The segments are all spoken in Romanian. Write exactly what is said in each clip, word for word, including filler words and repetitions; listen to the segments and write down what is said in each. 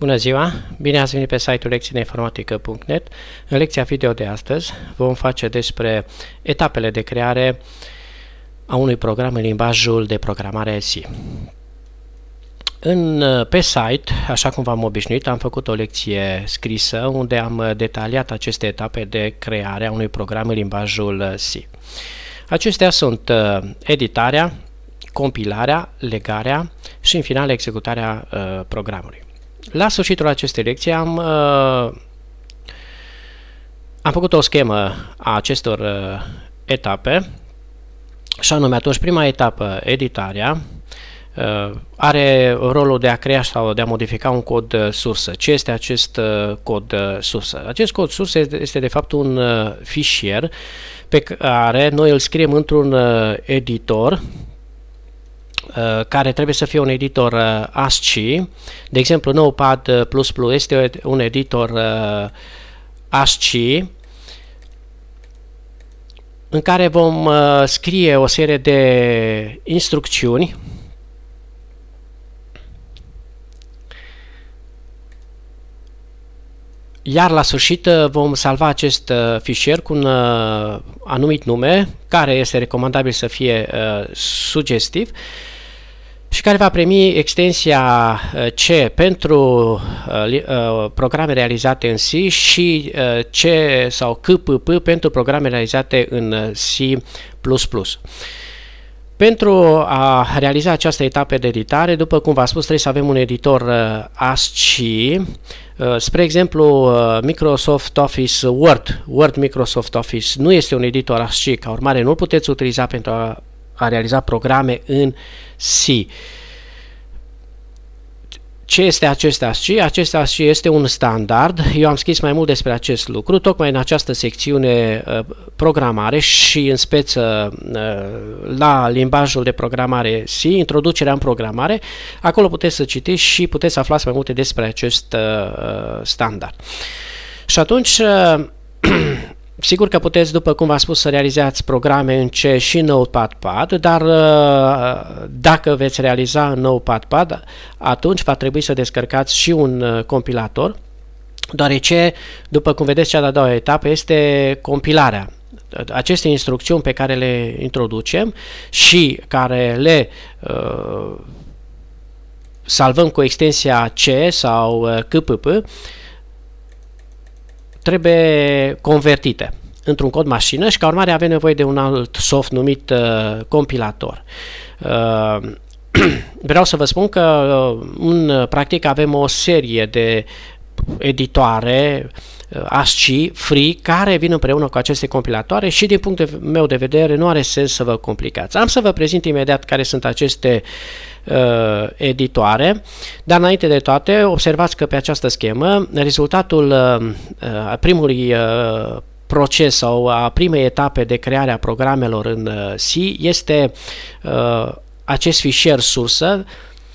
Bună ziua! Bine ați venit pe site-ul lecțiile informatică punct net. În lecția video de astăzi vom face despre etapele de creare a unui program în limbajul de programare C. În, pe site, așa cum v-am obișnuit, am făcut o lecție scrisă unde am detaliat aceste etape de creare a unui program în limbajul C. Acestea sunt editarea, compilarea, legarea și, în final, executarea uh, programului. La sfârșitul acestei lecții am, uh, am făcut o schemă a acestor uh, etape și anume atunci prima etapă, editarea, uh, are rolul de a crea sau de a modifica un cod uh, sursă. Ce este acest uh, cod uh, sursă? Acest cod sursă este, este de fapt un uh, fișier pe care noi îl scriem într-un uh, editor care trebuie să fie un editor uh, ASCII. De exemplu, Notepad plus plus este un editor uh, ASCII în care vom uh, scrie o serie de instrucțiuni iar la sfârșit vom salva acest uh, fișier cu un uh, anumit nume care este recomandabil să fie uh, sugestiv și care va primi extensia C pentru uh, programe realizate în C și uh, C sau C P P pentru programe realizate în C plus plus. Pentru a realiza această etapă de editare, după cum v-am spus, trebuie să avem un editor uh, ASCII. Uh, spre exemplu, uh, Microsoft Office Word, Word Microsoft Office nu este un editor ASCII, ca urmare nu-l puteți utiliza pentru a a realiza programe în C. Ce este acest ASCII? Acest ASCII este un standard. Eu am scris mai mult despre acest lucru, tocmai în această secțiune uh, programare și în speță uh, la limbajul de programare C, introducerea în programare. Acolo puteți să citiți și puteți să aflați mai multe despre acest uh, standard. Și atunci uh, sigur că puteți, după cum v-am spus, să realizați programe în C și Notepad, dar dacă veți realiza în Notepad, atunci va trebui să descărcați și un compilator, deoarece, după cum vedeți, cea de-a doua etapă este compilarea. Aceste instrucțiuni pe care le introducem și care le uh, salvăm cu extensia C sau C P P, trebuie convertite într-un cod mașină și ca urmare avem nevoie de un alt soft numit uh, compilator. Uh, vreau să vă spun că uh, în practic avem o serie de editoare uh, ASCII free care vin împreună cu aceste compilatoare și din punctul meu de vedere nu are sens să vă complicați. Am să vă prezint imediat care sunt aceste Uh, editoare, dar înainte de toate observați că pe această schemă rezultatul uh, primului uh, proces sau a primei etape de creare a programelor în uh, C este uh, acest fișier sursă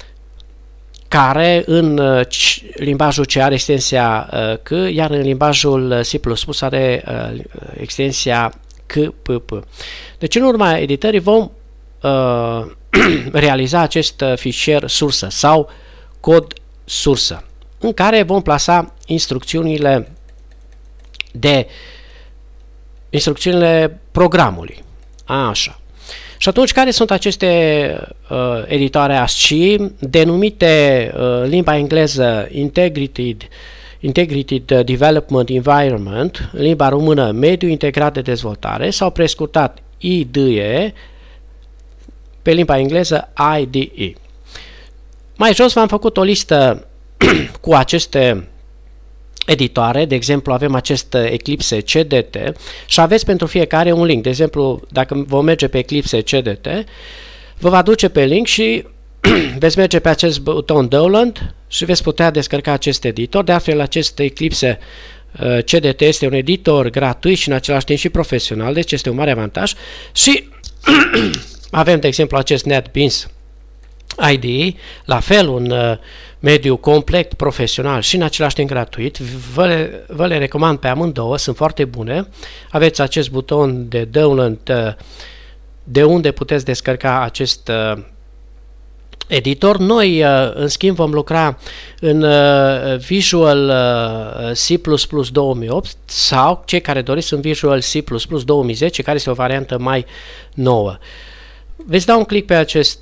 care în uh, limbajul C are extensia uh, C, iar în limbajul C plus plus are uh, extensia C P P. Deci în urma editării vom uh, realiza acest fișier sursă sau cod sursă, în care vom plasa instrucțiunile de instrucțiunile programului. Așa. Și atunci, care sunt aceste uh, editoare ASCII denumite uh, limba engleză Integrated, Integrated Development Environment, limba română Mediu Integrat de Dezvoltare sau prescurtat I D E, pe limba engleză I D E. Mai jos v-am făcut o listă cu aceste editoare, de exemplu avem acest Eclipse C D T și aveți pentru fiecare un link. De exemplu, dacă vom merge pe Eclipse C D T, vă va duce pe link și veți merge pe acest buton Download și veți putea descărca acest editor. De altfel, acest Eclipse C D T este un editor gratuit și în același timp și profesional, deci este un mare avantaj și avem, de exemplu, acest NetBeans I D E, la fel un uh, mediu complet, profesional și în același timp gratuit. Vă le, vă le recomand pe amândouă, sunt foarte bune. Aveți acest buton de download uh, de unde puteți descărca acest uh, Editor. Noi, în schimb, vom lucra în Visual C plus plus două mii opt sau cei care doriți în Visual C plus plus două mii zece, care este o variantă mai nouă. Veți da un click pe acest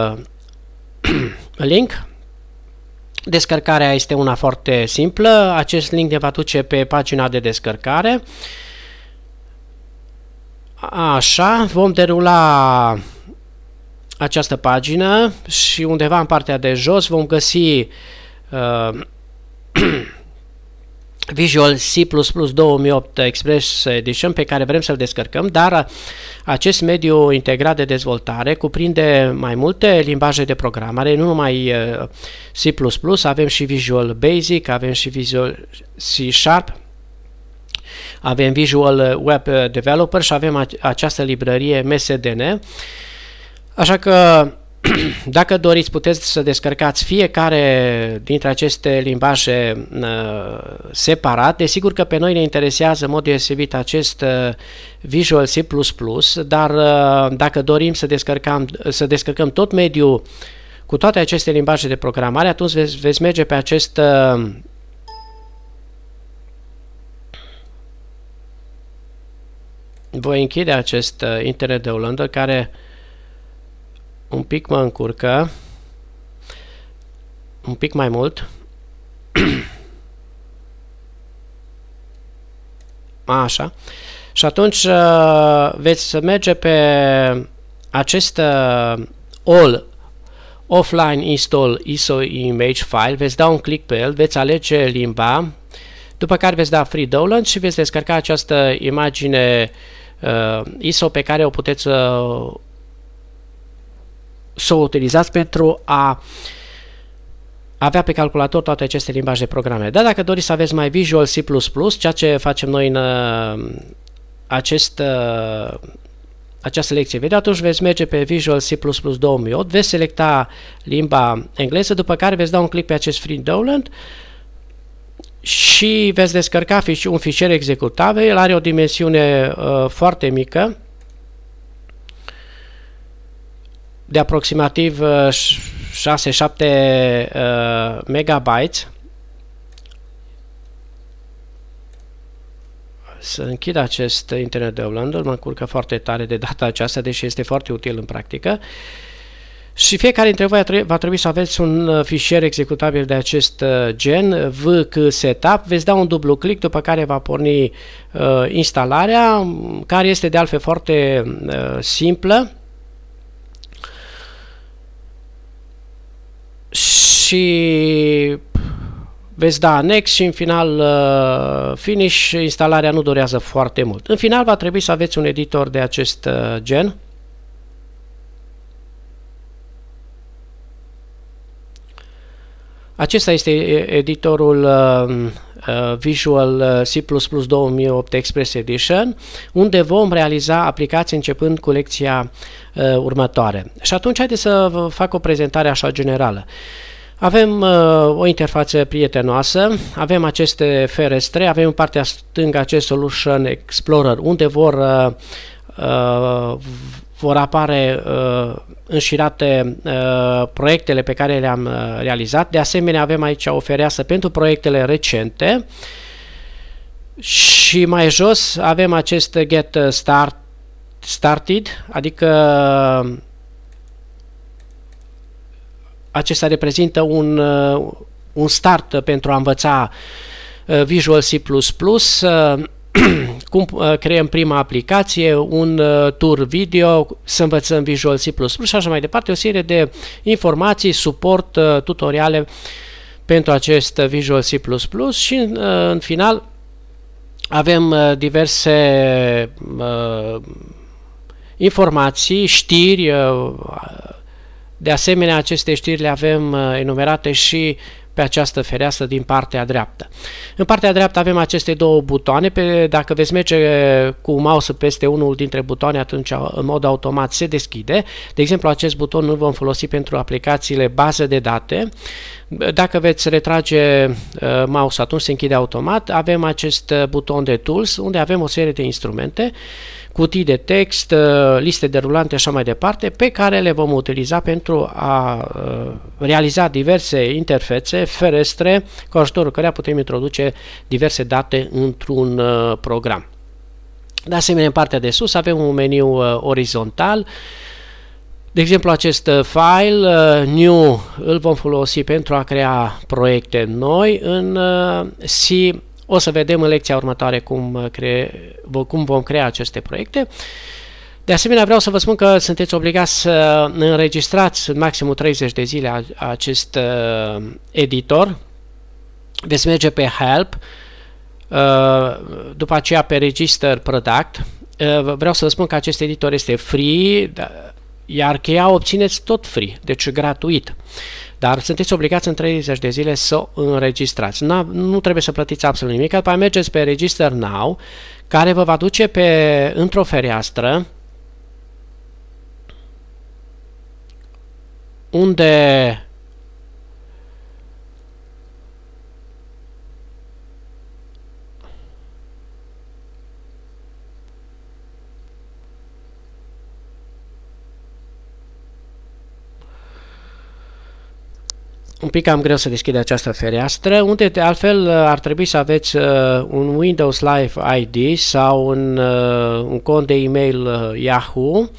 link. Descărcarea este una foarte simplă. Acest link ne va duce pe pagina de descărcare. Așa, vom derula această pagină și undeva în partea de jos vom găsi uh, Visual C plus plus două mii opt Express Edition pe care vrem să-l descărcăm, dar acest mediu integrat de dezvoltare cuprinde mai multe limbaje de programare, nu numai uh, C plus plus, avem și Visual Basic, avem și Visual C Sharp, avem Visual Web Developer și avem această librărie M S D N. Așa că, dacă doriți, puteți să descărcați fiecare dintre aceste limbaje uh, separat. Desigur că pe noi ne interesează în mod deosebit acest uh, Visual C plus plus, dar uh, dacă dorim să descărcăm, să descărcăm tot mediul cu toate aceste limbaje de programare, atunci veți, veți merge pe acest uh, voi închide acest uh, Internet Downloader care un pic mă încurcă, un pic mai mult. Așa. Și atunci uh, veți merge pe acest uh, All Offline Install I S O Image File, veți da un click pe el, veți alege limba, după care veți da Free Download și veți descărca această imagine uh, I S O pe care o puteți uh, să o utilizați pentru a avea pe calculator toate aceste limbaje de programe. Dar dacă doriți să aveți mai Visual C plus plus, ceea ce facem noi în uh, acest, uh, această lecție video, atunci veți merge pe Visual C plus plus două mii opt, veți selecta limba engleză, după care veți da un click pe acest Free Download și veți descărca un fișier executabil. El are o dimensiune uh, foarte mică, de aproximativ șase șapte uh, megabytes. Să închid acest Internet Downloader, mă încurcă foarte tare de data aceasta, deși este foarte util în practică. Și fiecare dintre voi va trebui să aveți un fișier executabil de acest gen, V C Setup, veți da un dublu click, după care va porni uh, instalarea, care este de altfel foarte uh, simplă. Și veți da Next și în final uh, Finish. Instalarea nu durează foarte mult. În final va trebui să aveți un editor de acest uh, gen. Acesta este editorul uh, uh, Visual C plus plus două mii opt Express Edition, unde vom realiza aplicații începând cu lecția uh, următoare. Și atunci haideți să vă fac o prezentare așa generală. Avem uh, o interfață prietenoasă, avem aceste ferestre, avem în partea stângă acest Solution Explorer, unde vor, uh, uh, vor apare uh, înșirate uh, proiectele pe care le-am uh, realizat. De asemenea, avem aici o fereastră pentru proiectele recente și mai jos avem acest Get Start, Started, adică acesta reprezintă un, un start pentru a învăța Visual C plus plus, cum creăm prima aplicație, un tur video, să învățăm Visual C plus plus și așa mai departe, o serie de informații, suport, tutoriale pentru acest Visual C plus plus și în, în final avem diverse uh, informații, știri. De asemenea, aceste știri le avem enumerate și pe această fereastră din partea dreaptă. În partea dreaptă avem aceste două butoane. Pe, dacă veți merge cu mouse peste unul dintre butoane, atunci în mod automat se deschide. De exemplu, acest buton nu vom folosi pentru aplicațiile bază de date, Dacă veți retrage uh, mouse, atunci se închide automat. Avem acest uh, buton de Tools, unde avem o serie de instrumente, cutii de text, uh, liste de rulante și așa mai departe, pe care le vom utiliza pentru a uh, realiza diverse interfețe, ferestre, cu ajutorul căreia putem introduce diverse date într-un uh, program. De asemenea, în partea de sus avem un meniu uh, orizontal. De exemplu, acest file uh, new îl vom folosi pentru a crea proiecte noi în uh, C. O să vedem în lecția următoare cum, cre cum vom crea aceste proiecte. De asemenea, vreau să vă spun că sunteți obligați să înregistrați în maximum treizeci de zile acest uh, editor. Veți merge pe Help, uh, după aceea pe Register Product. Uh, vreau să vă spun că acest editor este free, iar cheia obțineți tot free, deci gratuit. Dar sunteți obligați în treizeci de zile să o înregistrați. Nu trebuie să plătiți absolut nimic. După mergeți pe Register Now, care vă va duce pe într-o fereastră unde un pic cam greu să deschide această fereastră, unde de altfel ar trebui să aveți uh, un Windows Live I D sau un, uh, un cont de e-mail uh, Yahoo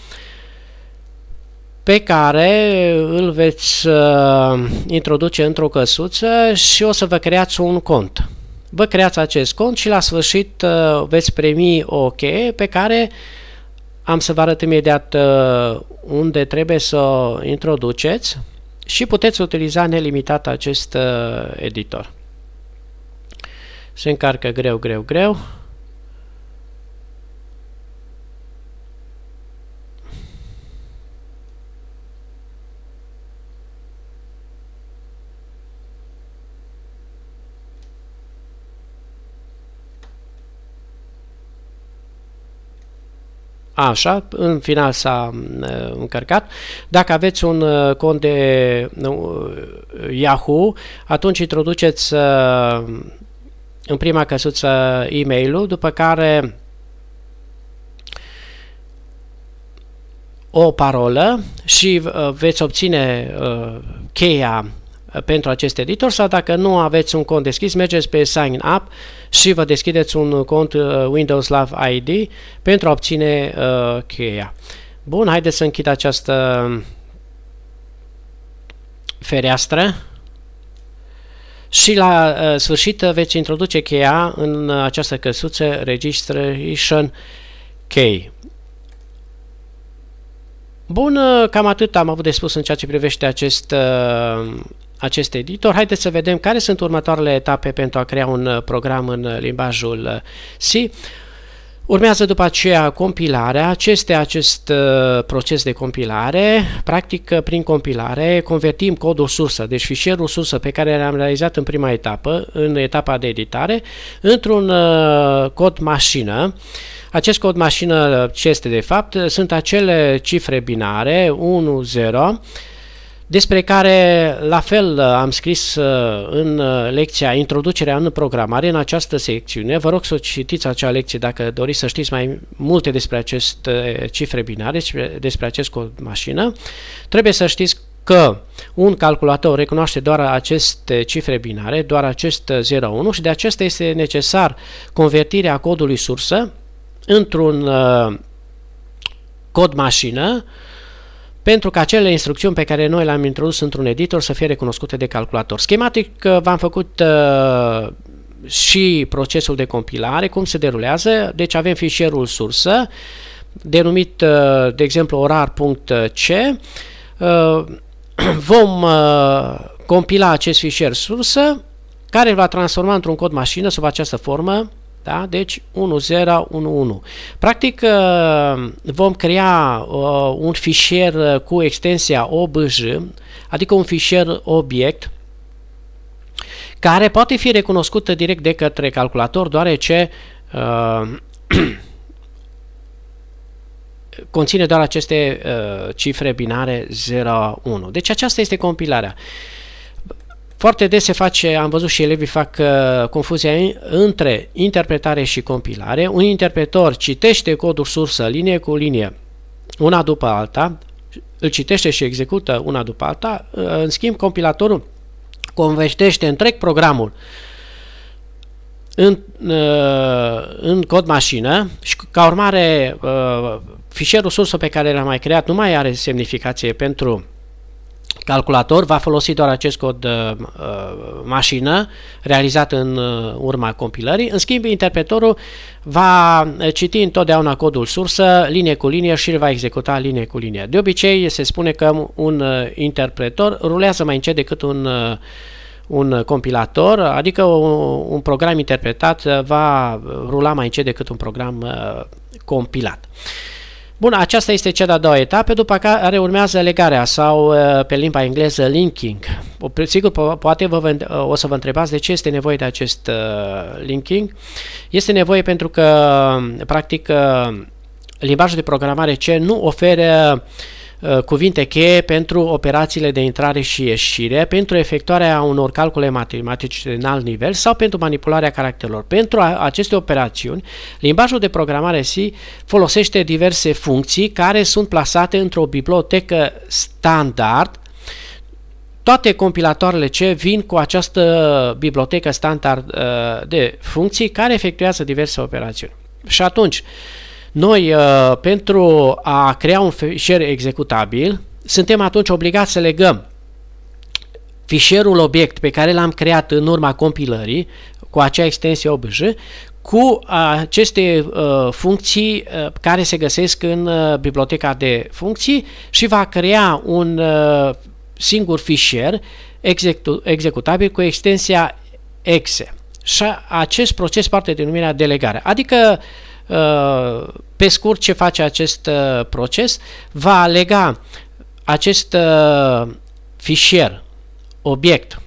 pe care îl veți uh, introduce într-o căsuță și o să vă creați un cont. Vă creați acest cont și la sfârșit uh, veți primi o cheie pe care am să vă arăt imediat uh, unde trebuie să o introduceți. Și puteți utiliza nelimitat acest uh, editor. Se încarcă greu, greu, greu. Așa, în final s-a uh, încărcat. Dacă aveți un uh, cont de uh, Yahoo, atunci introduceți uh, în prima căsuță e-mail-ul, după care o parolă și uh, veți obține uh, cheia pentru acest editor, sau dacă nu aveți un cont deschis, mergeți pe Sign Up și vă deschideți un cont uh, Windows Live I D pentru a obține uh, cheia. Bun, haideți să închid această fereastră și la uh, sfârșit veți introduce cheia în această căsuță Registration Key. Bun, cam atât am avut de spus în ceea ce privește acest uh, acest editor. Haideți să vedem care sunt următoarele etape pentru a crea un program în limbajul C. Urmează după aceea compilarea. Ce este acest uh, proces de compilare? Practic, prin compilare, convertim codul sursă, deci fișierul sursă pe care l-am realizat în prima etapă, în etapa de editare, într-un uh, cod mașină. Acest cod mașină, ce este de fapt? Sunt acele cifre binare unu zero, despre care la fel am scris în lecția Introducerea în programare, în această secțiune. Vă rog să citiți acea lecție dacă doriți să știți mai multe despre aceste cifre binare, despre acest cod mașină. Trebuie să știți că un calculator recunoaște doar aceste cifre binare, doar acest zero unu, și de acesta este necesar convertirea codului sursă într-un uh, cod mașină, pentru că acele instrucțiuni pe care noi le-am introdus într-un editor să fie recunoscute de calculator. Schematic v-am făcut uh, și procesul de compilare, cum se derulează. Deci avem fișierul sursă, denumit, uh, de exemplu, orar.c. Uh, vom uh, compila acest fișier sursă, care îl va transforma într-un cod mașină sub această formă. Da? Deci unu zero unu unu. Practic vom crea un fișier cu extensia O B J, adică un fișier obiect, care poate fi recunoscut direct de către calculator, deoarece uh, conține doar aceste uh, cifre binare zero unu. Deci aceasta este compilarea. Foarte des se face, am văzut și elevii fac uh, confuzia între interpretare și compilare. Un interpretor citește codul sursă linie cu linie, una după alta, îl citește și execută una după alta, uh, în schimb compilatorul convertește întreg programul în, uh, în cod mașină și ca urmare uh, fișierul sursă pe care l-am mai creat nu mai are semnificație pentru calculator, va folosi doar acest cod uh, mașină realizat în uh, urma compilării. În schimb, interpretorul va citi întotdeauna codul sursă, linie cu linie, și îl va executa linie cu linie. De obicei, se spune că un uh, interpretor rulează mai încet decât un, uh, un compilator, adică un, un program interpretat va rula mai încet decât un program uh, compilat. Bun, aceasta este cea de-a doua etapă, după care urmează legarea sau, pe limba engleză, linking. Sigur, po poate vă, o să vă întrebați de ce este nevoie de acest uh, linking. Este nevoie pentru că, practic, uh, limbajul de programare C nu oferă uh, cuvinte cheie pentru operațiile de intrare și ieșire, pentru efectuarea unor calcule matematice de înalt nivel sau pentru manipularea caracterelor. Pentru a, aceste operațiuni, limbajul de programare C folosește diverse funcții care sunt plasate într-o bibliotecă standard. Toate compilatoarele C vin cu această bibliotecă standard uh, de funcții care efectuează diverse operațiuni. Și atunci, noi, uh, pentru a crea un fișier executabil, suntem atunci obligați să legăm fișierul obiect pe care l-am creat în urma compilării, cu acea extensie O B J, cu aceste uh, funcții uh, care se găsesc în uh, biblioteca de funcții și va crea un uh, singur fișier execu executabil cu extensia exe. Și acest proces poartă denumirea delegare. Adică, uh, pe scurt, ce face acest uh, proces? Va lega acest uh, fișier obiect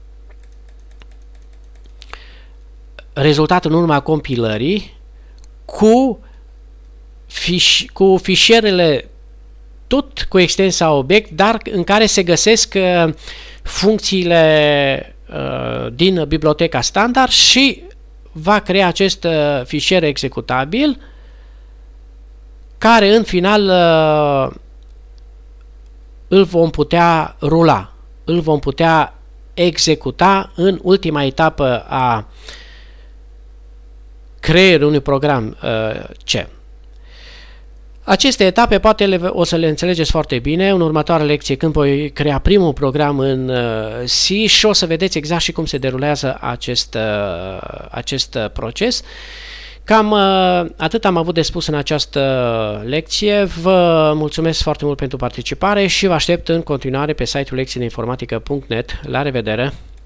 rezultat în urma compilării cu, fiș cu fișierele tot cu extensia obiect, dar în care se găsesc uh, funcțiile uh, din biblioteca standard și va crea acest uh, fișier executabil care în final uh, îl vom putea rula, îl vom putea executa în ultima etapă a creierului unui program uh, C. Aceste etape poate le, o să le înțelegeți foarte bine în următoarea lecție, când voi crea primul program în uh, C și o să vedeți exact și cum se derulează acest, uh, acest proces. Cam uh, atât am avut de spus în această lecție. Vă mulțumesc foarte mult pentru participare și vă aștept în continuare pe site-ul lecții de informatică punct net. La revedere!